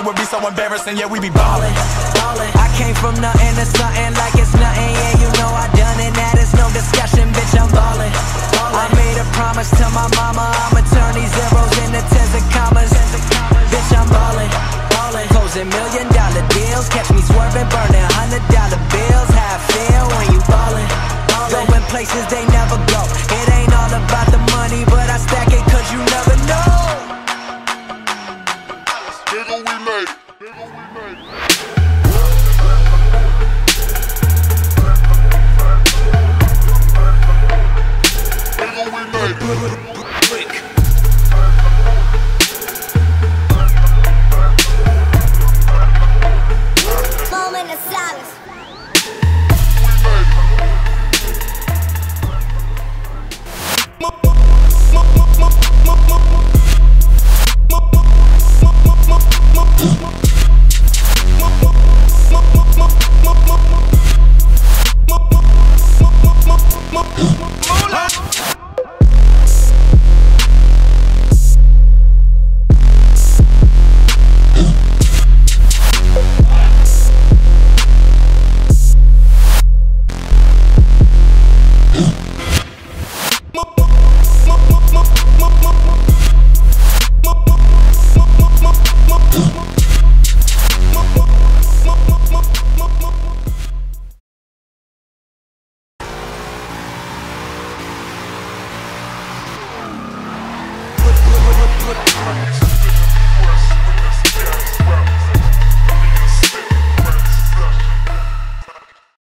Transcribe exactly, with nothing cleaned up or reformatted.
would be so embarrassing. Yeah, we be ballin', ballin'. I came from nothing to something like it's nothing. Yeah, you know I done it, that is no discussion. Bitch, I'm ballin', ballin'. I made a promise to my mama, I'ma turn these zeros into tens of commas. Bitch, I'm ballin', ballin'. Closing million dollar deals, catch me swerving, burning hundred dollar bills. How I feel when you ballin', ballin'. Going places they never go. It ain't all about the money, but I stack it cause you never know. Nigga, we made it. Nigga, we made it. Nigga, we made it. Moment of silence. Mo